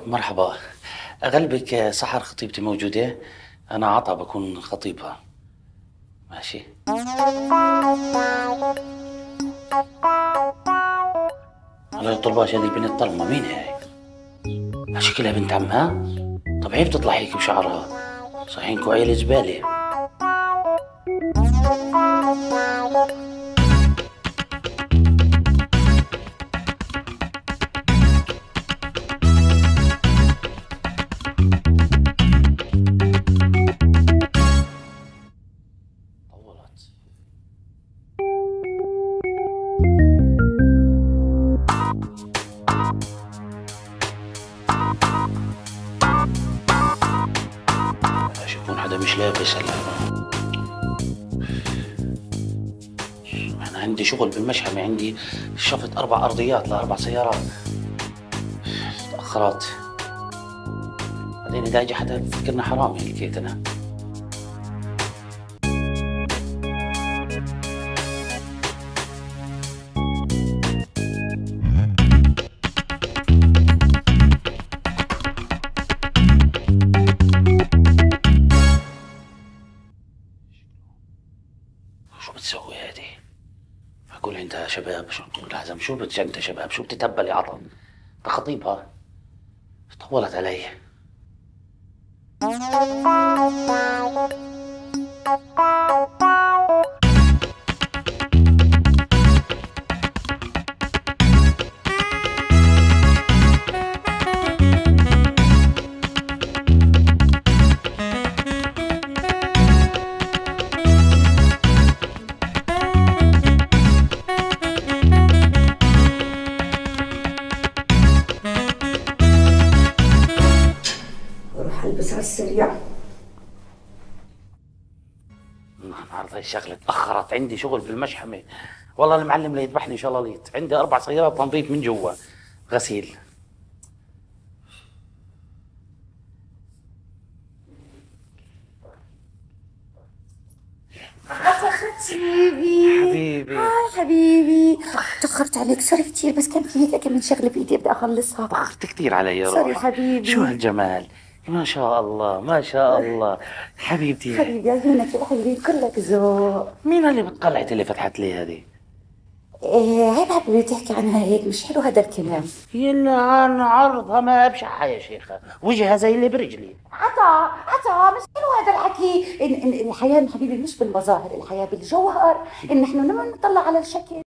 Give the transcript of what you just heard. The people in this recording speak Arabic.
مرحبا. أغلبك سحر خطيبتي موجودة؟ أنا عطا بكون خطيبها. ماشي. الله يطلبهاش، هذه البنت طلمة. مين هاي؟ شكلها بنت عمها؟ طب عيب تطلع هيك بشعرها، صحيح عيلة زبالة. طولت. بلاش يكون حدا مش لابس هلا. أنا عندي شغل بالمشحمة، عندي شفط 4 أرضيات ل4 سيارات. تأخرت. بعدين إذا أجى حدا فكرنا حرامي هيك أنا. شو بتسوي هذه؟ معقول عندها شباب؟ شو لازم، شو عندها شباب؟ شو بتتهبل يا عطل؟ انت خطيبها. طولت علي. بروح البس على السريع. النهارده الشغله تاخرت، عندي شغل بالمشحمه. والله المعلم ليذبحني ان شاء الله ليت. عندي 4 سيارات تنظيف من جوا، غسيل. حبيبي. حبيبي تأخرت عليك، سوري كثير، بس كان في هيك كم من شغلة بإيدي بدي أخلصها. تأخرت كثير علي يا سوري روحي. حبيبي. شو هالجمال، ما شاء الله ما شاء الله. حبيبتي. حبيبي عيونك الحلوين كلك ذوق. مين اللي بتقلعت اللي فتحت لي هذه؟ عيب حبيبي تحكي عنها هيك، مش حلو هذا الكلام. يلا عن عرضها ما بشعها يا شيخة، وجهها زي اللي برجلي. عطا مش حلو هذا الحكي. إن الحياة حبيبي مش بالمظاهر، الحياة بالجوهر. إن نحن لما نطلع على الشكل